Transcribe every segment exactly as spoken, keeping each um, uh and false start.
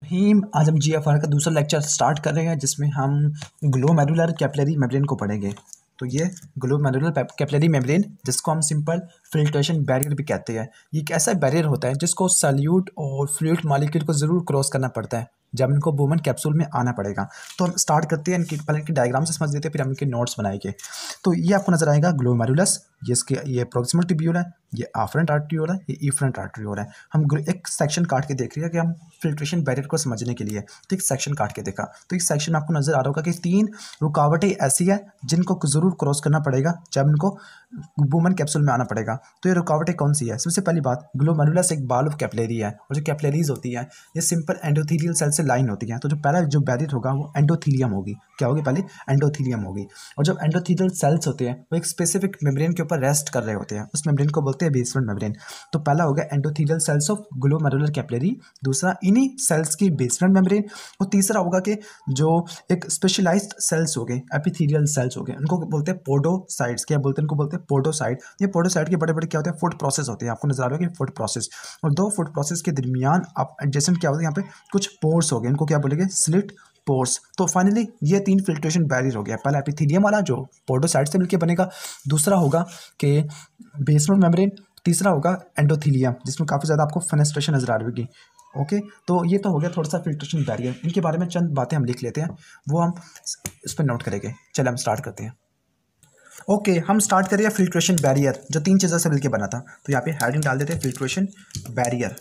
Haem आज हम GFR का दूसरा लेक्चर स्टार्ट कर रहे हैं जिसमें हम ग्लोमेरुलर कैपिलरी मेम्ब्रेन को पढ़ेंगे। तो ये ग्लोमेरुलर कैपिलरी मेम्ब्रेन जिसको हम सिंपल फिल्ट्रेशन बैरियर भी कहते हैं, ये एक ऐसा बैरियर होता है जिसको सॉल्यूट और फ्लूइड मॉलिक्यूल को ज़रूर क्रॉस करना पड़ता है जब इनको वुमन कैप्सूल में आना पड़ेगा। तो हम स्टार्ट करते हैं, इनकी पहले इनकी डायग्राम से समझ लेते हैं, फिर हम इनके नोट्स बनाएंगे। तो ये आपको नजर आएगा ग्लोमेरुलस, ये इसके ये प्रॉक्सिमल ट्यूब्यूल है, ये आफरेंट आर्ट्रियोल है, ये इफरेंट आर्ट्रियोल है। हम एक सेक्शन काट के देख रहे हैं कि हम फिल्ट्रेशन बैरियर को समझने के लिए तो एक सेक्शन काट के देखा। तो इस सेक्शन में आपको नजर आ रहा होगा कि तीन रुकावटें ऐसी है जिनको जरूर क्रॉस करना पड़ेगा जब इनको वुमन कैप्सूल में आना पड़ेगा। तो ये रुकावटें कौन सी है? सबसे पहली बात, ग्लोमेरुलस एक बॉल ऑफ कैपिलरी है और जो कैपिलरीज होती है ये सिंपल एंडोथेलियल सेल से लाइन होती है। तो जो पहला जो बैरियर होगा वो एंडोथीलियम होगी। क्या होगी? पहले एंडोथीलियम होगी। और जब एंडोथीलियल सेल्स होते हैं वो एक स्पेसिफिक मेम्ब्रेन के ऊपर रेस्ट कर रहे होते हैं, उस मेम्ब्रेन को बोलते हैं बेसमेंट मेम्ब्रेन। तो पहला हो गया endothelial cells of glomerular capillary, दूसरा इन्हीं सेल्स की बेसमेंट मेम्ब्रेन, और तीसरा होगा कि जो एक स्पेशलाइज्ड सेल्स हो गए एपिथेलियल सेल्स हो गए, उनको बोलते हैं पोडोसाइट्स। क्या बोलते हैं? उनको बोलते हैं पोडोसाइट। ये पोडोसाइट के बड़े बड़े क्या होते हैं? फूड प्रोसेस होते हैं। आपको नजर आ रहा है कि फूड प्रोसेस, और दो फूड प्रोसेस के दरमियान आप एडजेसेंट क्या होता है? यहाँ पे कुछ पोर्स हो गए, इनको क्या बोलेंगे? Slit pores. तो फाइनली ये तीन फिल्ट्रेशन बैरियर हो गया। पहला एपिथेलियम वाला जो पोडोसाइट से मिलकर बनेगा, दूसरा होगा कि बेसमेंट मेम्ब्रेन, तीसरा होगा एंडोथीलियम जिसमें काफ़ी ज़्यादा आपको फेनेस्ट्रेशन नजर आ रही होगी। ओके, तो ये तो हो गया थोड़ा सा फिल्ट्रेशन बैरियर। इनके बारे में चंद बातें हम लिख लेते हैं, वो हम इस पर नोट करेंगे। चलिए हम स्टार्ट करते हैं। ओके okay, हम स्टार्ट करिए फिल्ट्रेशन बैरियर जो तीन चीज़ों से मिलकर बना था। तो यहाँ पे हेडिंग डाल देते हैं फिल्ट्रेशन बैरियर,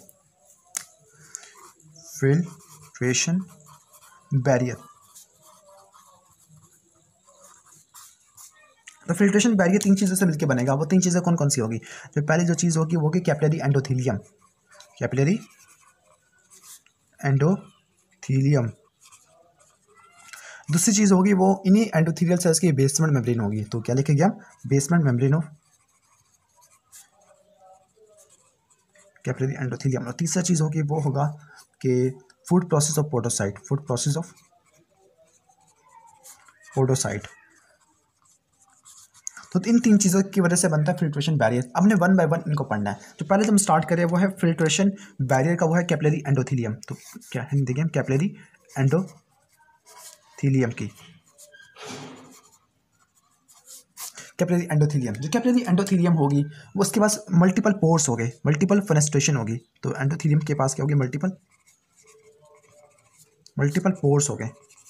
फिल्ट्रेशन बैरियर। तो फिल्ट्रेशन बैरियर तीन चीज़ों से मिलकर बनेगा। वो तीन चीज़ें कौन कौन सी होगी? जो पहली जो चीज़ होगी वो होगी कैपिलरी एंडोथीलियम, कैपिलरी एंडोथीलियम। दूसरी चीज़ होगी वो इन्हीं एंडोथीलियल सेल्स की बेसमेंट मेम्ब्रेन होगी। तो क्या लिखेंगे हम? Basement membrane of capillary endothelium. और तीसरा चीज़ होगी वो होगा कि foot process of podocyte, foot process of podocyte. तो इन तीन चीज़ों की वजह से बनता है फिल्ट्रेशन बैरियर। अब हमने वन बाय वन इनको पढ़ना है। तो पहले हम स्टार्ट करें वो है फिल्ट्रेशन बैरियर का, वो है कैपिलरी एंडोथीलियम। तो क्या है? देखिए हम कैपिलरी एंडोथीलियम की, कैपिलरी एंडोथीलियम। जो कैपिलरी एंडोथीलियम होगी वो उसके पास मल्टीपल पोर्स हो गए, मल्टीपल फेनेस्ट्रेशन होगी। तो एंडोथीलियम के पास क्या होगी? मल्टीपल मल्टीपल पोर्स हो गए।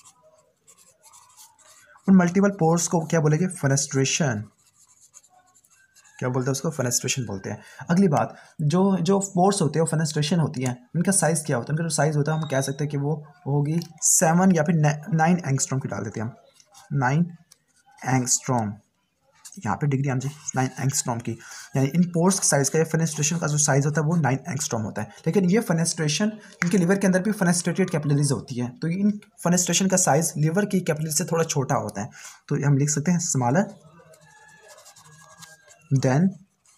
उन मल्टीपल पोर्स को क्या बोलेंगे? फेनेस्ट्रेशन। क्या बोलते हैं उसको? फेनेस्ट्रेशन बोलते हैं। अगली बात, जो जो पोर्स होते हैं वो फेनेस्ट्रेशन होती है, उनका साइज़ क्या होता है? उनका जो साइज़ होता है हम कह सकते हैं कि वो होगी सेवन या फिर नाइन एंगस्ट्रॉम की डाल देते हैं हम, नाइन एंगस्ट्रॉम। यहाँ पे डिग्री हम जी नाइन एंगस्ट्रॉम की, यानी इन पोर्स साइज का या फेनेस्ट्रेशन का जो साइज होता है वो नाइन एंगस्ट्रॉम होता है। लेकिन ये फेनेस्ट्रेशन इनके लिवर के अंदर भी फेनेस्ट्रेटेड कैपिलरीज होती है, तो इन फेनेस्ट्रेशन का साइज लिवर की कैपिलरी से थोड़ा छोटा होता है। तो हम लिख सकते हैं smaller than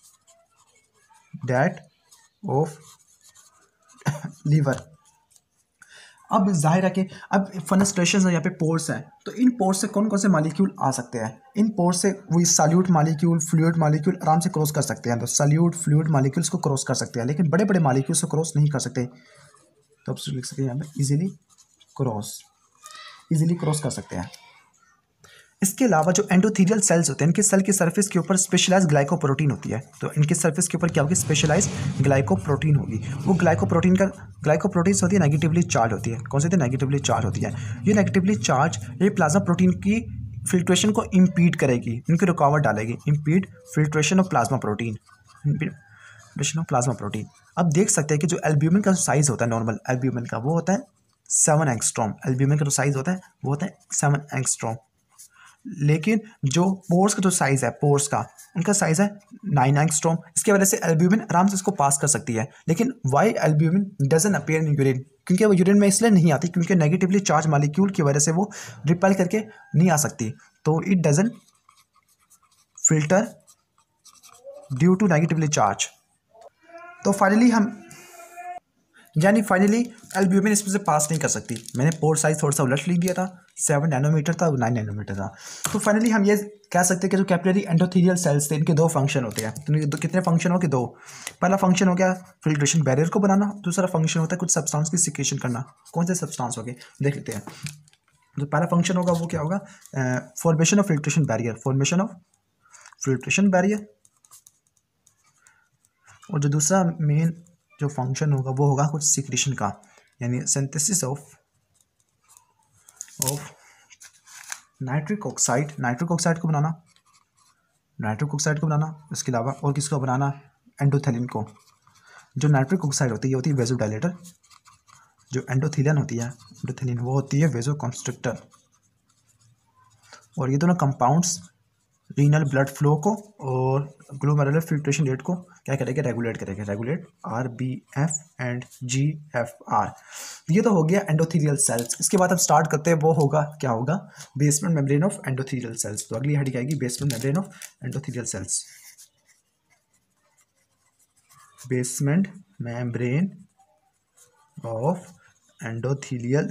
that of liver. अब जाहिर है कि अब फेनेस्ट्रेशन है, यहाँ पे पोर्स है, तो इन पोर्स से कौन कौन से मॉलिक्यूल आ सकते हैं? इन पोर्स से वही सॉल्यूट मॉलिक्यूल, फ्लूइड मॉलिक्यूल आराम से क्रॉस कर सकते हैं। तो सॉल्यूट फ्लूइड मॉलिक्यूल्स को क्रॉस कर सकते हैं, लेकिन बड़े बड़े मॉलिक्यूल्स को क्रॉस नहीं कर सकते। तो आप लिख सकते हैं यहाँ पे इजीली क्रॉस, इजीली क्रॉस कर सकते हैं। इसके अलावा जो एंडोथीलियल सेल्स होते हैं, इनके सेल की सरफेस के ऊपर स्पेशलाइज ग्लाइकोप्रोटीन होती है। तो इनके सरफेस के ऊपर क्या होगी? स्पेशलाइज ग्लाइकोप्रोटीन होगी। वो ग्लाइकोप्रोटीन का ग्लाइकोप्रोटीन्स होती है नेगेटिवली चार्ज होती है। कौन सी होती है? नेगेटिवली चार्ज होती है। ये नेगेटिवली चार्ज ये प्लाज्मा प्रोटीन की फिल्ट्रेशन को इम्पीड करेगी, इनकी रुकावट डालेगी। Impede filtration of plasma protein, filtration of plasma protein. अब देख सकते हैं कि जो एल्ब्यूमिन का साइज होता है नॉर्मल एल्ब्यूमिन का, वो होता है सेवन एंगस्ट्रॉम। एल्ब्यूमिन का जो साइज होता है वो होता है सेवन एंगस्ट्रॉम। लेकिन जो पोर्स का जो साइज है, पोर्स का उनका साइज है नाइन एंगस्ट्रॉम। इसकी वजह से एल्ब्यूमिन आराम से इसको पास कर सकती है। लेकिन why albumin doesn't appear in urine? क्योंकि वो यूरिन में इसलिए नहीं आती क्योंकि नेगेटिवली चार्ज मॉलिक्यूल की वजह से वो रिपेल करके नहीं आ सकती। तो it doesn't filter due to negatively charge. तो फाइनली हम यानी फाइनली एल्ब्यूमिन इसमें से पास नहीं कर सकती। मैंने पोर साइज थोड़ा सा उलट लिख दिया था सेवन नैनोमीटर था, नाइन नैनोमीटर था। तो फाइनली हम ये कह सकते हैं कि जो कैपिलरी एंडोथेलियल सेल्स थे इनके दो फंक्शन होते हैं। तो इनके कितने फंक्शन हो के दो। पहला फंक्शन हो गया फिल्ट्रेशन बैरियर को बनाना, दूसरा फंक्शन होता है कुछ सब्सटेंस की सिक्रेशन करना। कौन से सब्सटेंस हो गए देख लेते हैं। जो पहला फंक्शन होगा वो क्या होगा, formation of filtration barrier, formation of filtration barrier. और जो दूसरा मेन जो फंक्शन होगा वो होगा कुछ सिक्रेशन का, यानी synthesis of of nitric oxide, nitric oxide को बनाना, नाइट्रिक ऑक्साइड को बनाना। इसके अलावा और किसको बनाना, एंडोथेलिन को। जो नाइट्रिक ऑक्साइड होती है होती है वेजोडाइलेटर, जो एंडोथेलियन होती है एंडोथेलिन वो होती है वेजो कंस्ट्रक्टर। और ये दोनों कंपाउंड्स रीनल ब्लड फ्लो को और ग्लोमेरुलर फिल्ट्रेशन रेट को क्या करेगा, रेगुलेट करेगा, regulate R B F and G F R. ये तो हो गया एंडोथेलियल सेल्स। इसके बाद हम स्टार्ट करते हैं, वो होगा क्या होगा, basement membrane of endothelial cells. तो अगली हेडिंग आएगी basement membrane of endothelial cells, basement membrane of endothelial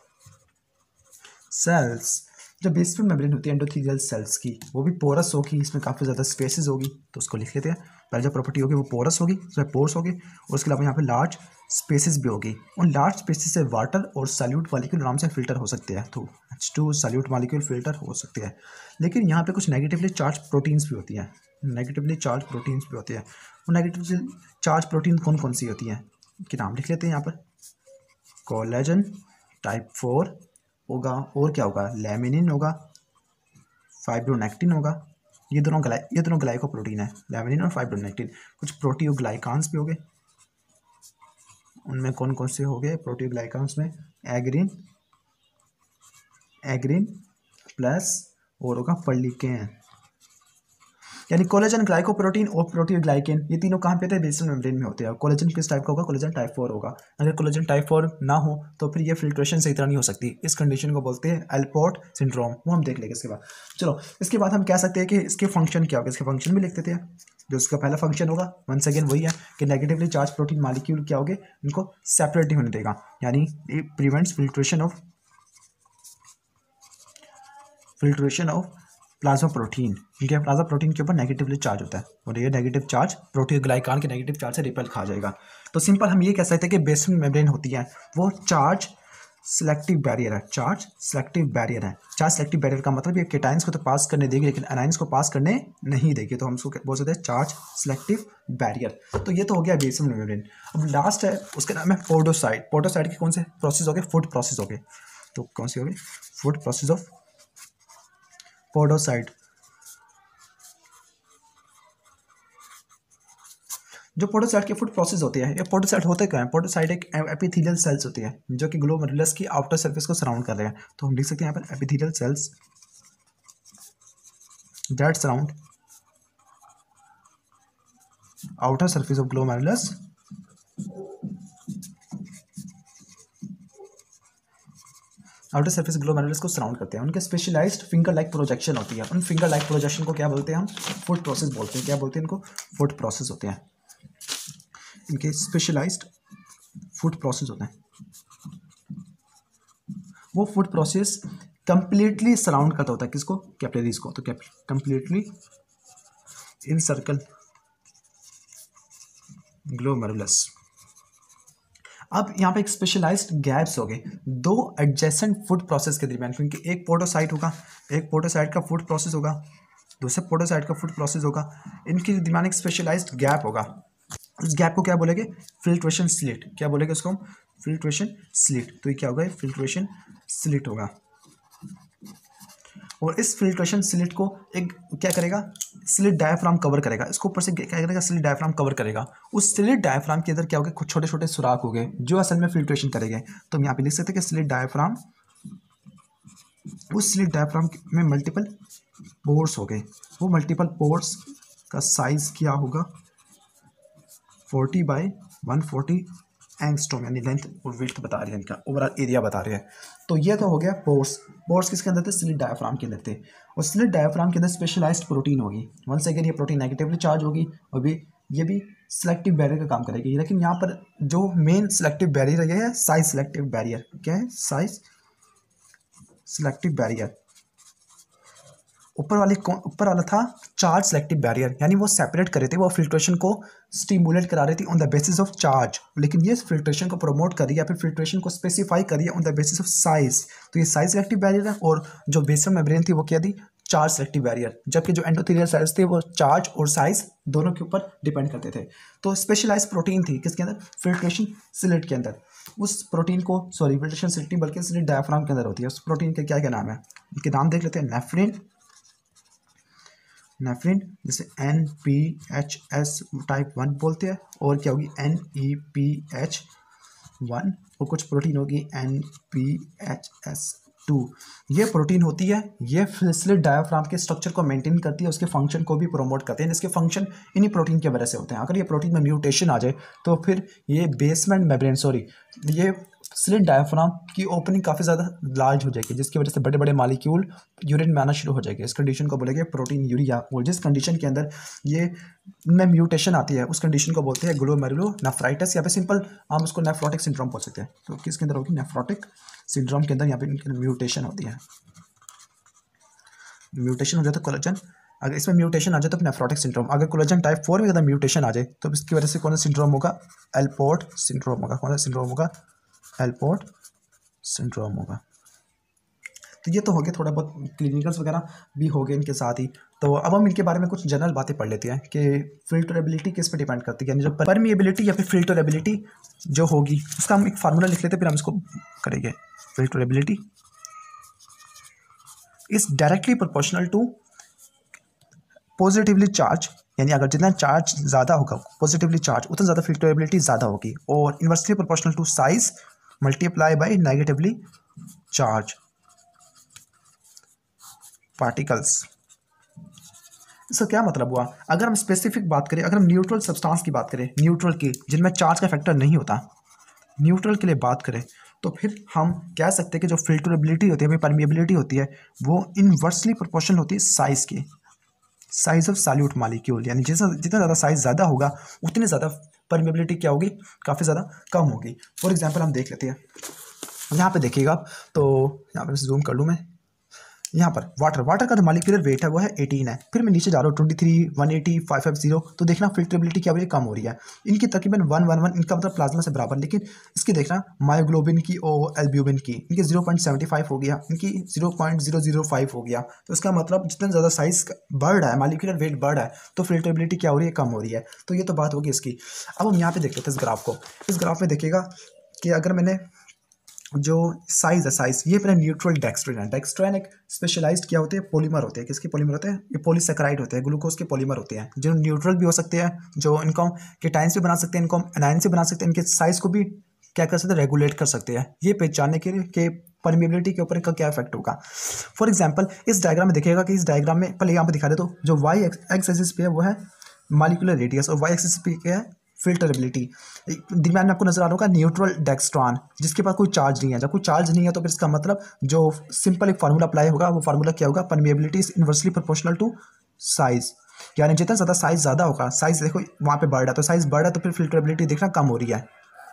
cells. जो बेसमेंट मेम्ब्रेन होती है एंडोथेलियल सेल्स की वो भी पोरस होगी, इसमें काफ़ी ज़्यादा स्पेसेस होगी। तो उसको लिख लेते हैं। पहले जो प्रॉपर्टी होगी वो पोरस होगी, उसमें पोर्स होगी, और उसके अलावा यहाँ पे लार्ज स्पेसेस भी होगी। उन लार्ज स्पेसेस से वाटर और सॉल्यूट मॉलिक्यूल आराम से फिल्टर हो सकते हैं। तो H two solute molecule filter हो सकते हैं। लेकिन यहाँ पे कुछ नेगेटिवली चार्ज प्रोटीन्स भी होती हैं, नेगेटिवली चार्ज प्रोटीन्स भी होती है। वो नेगेटिवली चार्ज प्रोटीन कौन कौन सी होती हैं, इनके नाम लिख लेते हैं यहाँ पर। कोलेजन टाइप फोर होगा, और क्या होगा, लैमिनिन होगा, फाइब्रोनेक्टिन होगा। ये दोनों ग्लाई ये दोनों ग्लाइकोप्रोटीन है, लैमिनिन और फाइब्रोनेक्टिन। कुछ प्रोटियोग्लाइकान्स भी हो गए, उनमें कौन कौन से हो गए प्रोटियोग्लाइकान्स में, एग्रीन, एग्रीन प्लस और होगा पर्लिकेन। यानी कोलेजन, ग्लाइकोप्रोटीन और प्रोटियोग्लाइकेन ये तीनों कहाँ पे थे, बेसमेंट मेम्ब्रेन में होते हैं। कोलेजन किस टाइप का होगा, कोलेजन टाइप फोर होगा। अगर कोलेजन टाइप फोर ना हो तो फिर ये फिल्ट्रेशन सही तरह नहीं हो सकती। इस कंडीशन को बोलते हैं एल्पोर्ट सिंड्रोम, वो हम देख लेंगे इसके बाद। चलो इसके बाद हम कह सकते हैं कि इसके फंक्शन क्या होगा, इसके फंक्शन भी लिख देते हैं। जो इसका पहला फंक्शन होगा वंस अगेन वही है कि नेगेटिवली चार्ज प्रोटीन मॉलिक्यूल क्या होगे, इनको सेपरेट नहीं होने देगा, यानी it prevents filtration of filtration of plasma protein. ठीक है, प्लाज्मा प्रोटीन के ऊपर नेगेटिवली चार्ज होता है और ये नेगेटिव चार्ज प्रोटियोग्लाइकान के नेगेटिव चार्ज से रिपेल खा जाएगा। तो सिंपल हम ये कह सकते हैं कि बेसमेंट मेम्ब्रेन होती है वो चार्ज सिलेक्टिव बैरियर है, चार्ज सिलेक्टिव बैरियर है। चार्ज सिलेक्टिव बैरियर का मतलब ये केटाइंस को तो पास करने देगी लेकिन एनाइंस को पास करने नहीं देगी, तो हम उसको बोल सकते हैं चार्ज सिलेक्टिव बैरियर। तो ये तो हो गया बेसमेंट मेम्ब्रेन। अब लास्ट है उसका नाम है पोडोसाइट। पोडोसाइट के कौन से प्रोसेस हो गए, फूड प्रोसेस हो गए। तो कौन सी हो गई, फूड प्रोसेस ऑफ पोडोसाइट। जो पोडोसाइट के फूड प्रोसेस होते हैं, ये पोडोसाइट होते क्या है, पोडोसाइट एक एपिथेलियल सेल्स होती है जो कि ग्लोमेरुलस की आउटर सरफेस को सराउंड कर रहे हैं। तो हम लिख सकते हैं यहाँ पर epithelial cells that surround outer surface of glomerulus outer surface glomerulus को सराउंड करते हैं। उनके स्पेशलाइज्ड फिंगर लाइक प्रोजेक्शन होती है। उन फिंगर लाइक प्रोजेक्शन को क्या बोलते हैं, हम फूड प्रोसेस बोलते हैं। क्या बोलते हैं इनको, फूड प्रोसेस होते हैं। इनके स्पेशलाइज्ड फूड प्रोसेस होते हैं। वो फूड प्रोसेस कंप्लीटली सराउंड करता होता है किसको, कैपिलरीज को। तो कंप्लीटली इन सर्कल ग्लोमेरुलस। अब यहाँ पे एक स्पेशलाइज्ड गैप्स हो गए दो एडजेसेंट फूड प्रोसेस के दरमियान, क्योंकि एक पोडोसाइट होगा, एक पोडोसाइट का फूड प्रोसेस होगा, दूसरे पोडोसाइट का फूड प्रोसेस होगा। इनके दरमियान एक स्पेशलाइज्ड गैप होगा। उस गैप को क्या बोलेंगे, फिल्ट्रेशन स्लिट। क्या बोलेंगे उसको हम, फिल्ट्रेशन स्लिट। तो ये क्या होगा, फिल्ट्रेशन स्लिट होगा। और इस फिल्ट्रेशन स्लिट को एक क्या करेगा, स्लिट डायफ्राम कवर करेगा। इसको ऊपर से क्या करेगा, स्लिट डायफ्राम कवर करेगा। उस स्लिट डायफ्राम के अंदर क्या होगा, कुछ छोटे छोटे सुराख हो गए जो असल में फिल्ट्रेशन करेंगे। तो हम यहाँ पे लिख सकते हैं कि स्लिट डायफ्राम, उस स्लिट डायफ्राम में मल्टीपल पोर्स हो गए। वो मल्टीपल पोर्स का साइज क्या होगा, forty by one forty angstrom, यानी लेंथ और विड्थ बता रहे हैं, इनका ओवरऑल एरिया बता रहे हैं। तो ये तो हो गया पोर्स। पोर्स किसके अंदर थे, स्लिट डायफ्राम के अंदर थे। और स्लिट डायफ्राम के अंदर स्पेशलाइज्ड प्रोटीन होगी। वंस अगेन ये प्रोटीन नेगेटिवली चार्ज होगी और भी ये भी सिलेक्टिव बैरियर का काम करेगी। लेकिन यहाँ पर जो मेन सिलेक्टिव बैरियर है, साइज सिलेक्टिव बैरियर। क्या है, साइज सिलेक्टिव बैरियर, ऊपर वाले कौन ऊपर वाला था चार्ज सेलेक्टिव बैरियर, यानी वो सेपरेट कर रहे थे, वो फिल्ट्रेशन को स्टिमुलेट करा रही थी on the basis of charge, लेकिन ये फिल्ट्रेशन को प्रमोट कर रही है या फिर फिल्ट्रेशन को स्पेसिफाई कर रही है on the basis of size. तो ये साइज सेलेक्टिव बैरियर है, और जो बेसल मेम्ब्रेन थी वो क्या थी, चार्ज सेलेक्टिव बैरियर, जबकि जो एंडोथेलियल सेल्स थे वो चार्ज और साइज दोनों के ऊपर डिपेंड करते थे। तो स्पेशलाइज प्रोटीन थी किसके अंदर, फिल्ट्रेशन स्लिट के अंदर। उस प्रोटीन को सॉरी फिल्ट्रेशन स्लिट नहीं बल्कि स्लिट डायफ्राम के अंदर होती है। उस प्रोटीन के क्या क्या नाम है, इनके नाम देख लेते हैं। नेफ्रिन, नेफ्रिन जैसे N P H S type one बोलते हैं, और क्या होगी N E P H one, और कुछ प्रोटीन होगी N P H S two. ये प्रोटीन होती है, ये स्लिट डायफ्राम के स्ट्रक्चर को मेंटेन करती है, उसके फंक्शन को भी प्रोमोट करते हैं, जिसके फंक्शन इन्हीं प्रोटीन की वजह से होते हैं। अगर ये प्रोटीन में म्यूटेशन आ जाए तो फिर ये बेसमेंट मेम्ब्रेन सॉरी ये स्लिट डायफ्राम की ओपनिंग काफ़ी ज़्यादा लार्ज हो जाएगी, जिसकी वजह से बड़े बड़े मालिक्यूल यूरिन में आना शुरू हो जाएंगे। इस कंडीशन को बोलेंगे प्रोटीन यूरिया, और जिस कंडीशन के अंदर ये में म्यूटेशन आती है उस कंडीशन को बोलते हैं ग्लोमेरुलोनेफ्राइटिस, या फिर सिंपल हम उसको नेफ्रोटिक सिंड्रोम बोल सकते हैं। तो किसके अंदर होगी, नेफ्रोटिक सिंड्रोम के अंदर यहाँ पे म्यूटेशन होती है। म्यूटेशन हो जाए तो कोलेजन, अगर इसमें म्यूटेशन आ जाए तो नेफ्रोटिक सिंड्रोम। अगर कोलेजन टाइप फोर में ज़्यादा म्यूटेशन आ जाए तो इसकी वजह से कौन सा सिंड्रोम होगा, एलपोर्ट सिंड्रोम होगा। कौन सा सिंड्रोम होगा, एलपोर्ट सिंड्रोम होगा। तो ये तो हो गया, थोड़ा बहुत क्लिनिकल्स वगैरह भी हो गए इनके साथ ही। तो अब हम इनके बारे में कुछ जनरल बातें पढ़ लेते हैं कि फिल्टरेबिलिटी किस पे डिपेंड करती है, यानी जो परमिएबिलिटी या फिर फिल्टरेबिलिटी जो होगी उसका हम एक फार्मूला लिख लेते हैं, फिर हम इसको करेंगे। Filterability is directly proportional to positively charge, यानी अगर जितना चार्ज ज़्यादा होगा पॉजिटिवली चार्ज उतना ज़्यादा फिल्टरेबिलिटी ज़्यादा होगी, और inversely proportional to size multiply by negatively charge particles. इसका क्या मतलब हुआ, अगर हम स्पेसिफिक बात करें, अगर हम न्यूट्रल सब्सटेंस की बात करें, न्यूट्रल की जिनमें चार्ज का फैक्टर नहीं होता, न्यूट्रल के लिए बात करें, तो फिर हम कह सकते हैं कि जो फिल्टरेबिलिटी होती है, परमिएबिलिटी होती है, वो इनवर्सली प्रोपोर्शनल होती है साइज की, साइज ऑफ सॉल्यूट मॉलिक्यूल, यानी जितना जितना ज़्यादा साइज ज़्यादा होगा उतनी ज़्यादा परमिएबिलिटी क्या होगी, काफ़ी ज़्यादा कम होगी। फॉर एग्जांपल हम देख लेते हैं, यहाँ पे देखिएगा तो यहाँ पे जूम कर लूँ मैं, यहाँ पर वाटर वाटर का जो मॉलिक्यूलर वेट है वो है एटीन है, फिर मैं नीचे जा रहा हूँ twenty three, one eighty, five fifty, तो देखना फिल्टरेबिलिटी क्या हो रही है, कम हो रही है। इनकी तकरीबन वन वन वन इनका मतलब प्लाज्मा से बराबर, लेकिन इसकी देखना मायोग्लोबिन की और एल्ब्यूमिन की, इनकी जीरो पॉइंट सेवेंटी फाइव हो गया, इनकी zero point zero zero five हो गया। तो इसका मतलब जितना ज़्यादा साइज बढ़ रहा है, मॉलिक्यूलर वेट बढ़ रहा है, तो फिल्टरेबिलिटी क्या हो रही है, कम हो रही है। तो ये तो बात होगी इसकी। अब हम यहाँ पे देख लेते हैं इस ग्राफ को। इस ग्राफ में देखिएगा कि अगर मैंने जो साइज है, साइज ये अपना न्यूट्रल डेक्स्ट्रिन है। डेक्स्ट्रिन एक स्पेशलाइज्ड क्या होते हैं, पॉलीमर होते हैं। किसके पॉलीमर होते हैं, ये पॉलीसेकेराइड होते हैं, ग्लूकोज के पॉलीमर होते हैं, जो न्यूट्रल भी हो सकते हैं, जो इनको हम केटाइंस भी बना सकते हैं, इनको हम एनायन से बना सकते हैं, इनके साइज को भी क्या कर सकते हैं, रेगुलेट कर सकते हैं। ये पहचानने के लिए कि परमिएबिलिटी के ऊपर इनका क्या इफेक्ट होगा। फॉर एग्जाम्पल इस डायग्राम में देखिएगा कि इस डायग्राम में पहले यहाँ पर दिखा दे, तो जो वाई एक्स एक्सिस पे है वो है मॉलिक्यूलर रेडियस, और वाई एक्सिस पे क्या है, फिल्टरेबिलिटी। दरम्यान में आपको नजर आ रहा होगा न्यूट्रल डेक्स्ट्रॉन, जिसके पास कोई चार्ज नहीं है। जब कोई चार्ज नहीं है तो फिर इसका मतलब जो सिंपल एक फार्मूला अप्लाई होगा, वो फार्मूला क्या होगा, permeability is inversely proportional to size, यानी जितना ज़्यादा साइज ज़्यादा होगा, साइज देखो वहाँ पे बढ़ रहा है, तो साइज बढ़ रहा है तो फिर फिल्टरेबिलिटी देखना कम हो रही है।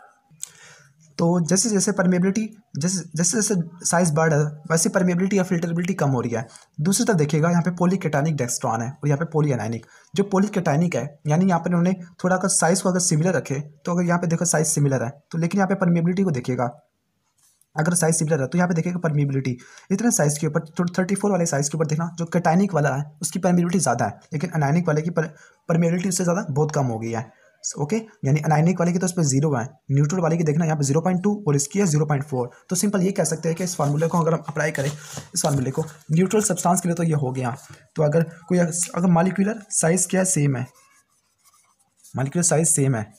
तो जैसे जैसे परमिएबिलिटी जैसे जैसे जैसे साइज बढ़ रहा है वैसे परमिएबिलिटी या फिल्टरेबिलिटी कम हो रही है। दूसरी तरफ देखिएगा यहाँ पे पॉलीकेटाइनिक डेक्स्ट्रॉन है और यहाँ पे पॉलीएनाइनिक। जो पॉलीकेटाइनिक है यानी यहाँ पर उन्होंने थोड़ा अगर साइज को अगर सिमिलर रखे तो अगर यहाँ पे देखो साइज सिमिलर है तो, लेकिन यहाँ पे परमिएबिलिटी को देखिएगा, अगर साइज सिमिलर है तो यहाँ पे देखिएगा परमिएबिलिटी इतने साइज के ऊपर थर्टी फोर वाले साइज के ऊपर देखना जो कैटाइनिक वाला है उसकी परमिएबिलिटी ज़्यादा है, लेकिन अनायनिक वाले की परमिएबिलिटी उससे ज़्यादा बहुत कम हो गई है। Okay okay? यानी अनायनिक वाले की तो उस पर जीरो है, न्यूट्रल वाले की देखना यहाँ पे जीरो पॉइंट टू और इसकी है जीरो पॉइंट फोर। तो सिंपल ये कह सकते हैं कि इस फार्मूले को अगर हम अप्लाई करें, इस फार्मूले को न्यूट्रल सब्सटेंस के लिए तो ये हो गया। तो अगर कोई अगर मॉलिक्यूलर साइज क्या है, सेम है, मॉलिक्यूलर साइज सेम है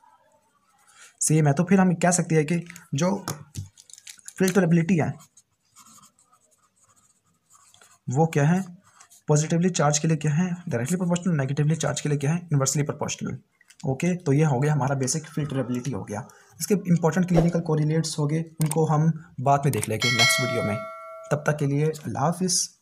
सेम है तो फिर हम कह सकते हैं कि जो फिल्टरेबिलिटी है वो क्या है, पॉजिटिवली चार्ज के लिए क्या है डायरेक्टली प्रोपोर्शनल, नेगेटिवली चार्ज के लिए क्या है इनवर्सली प्रोपोर्शनल। ओके okay, तो ये हो गया हमारा बेसिक फिल्टरेबिलिटी हो गया। इसके इंपॉर्टेंट क्लिनिकल कोरिलेट्स हो गए, उनको हम बाद में देख लेंगे नेक्स्ट वीडियो में। तब तक के लिए अल्लाह हाफिज़।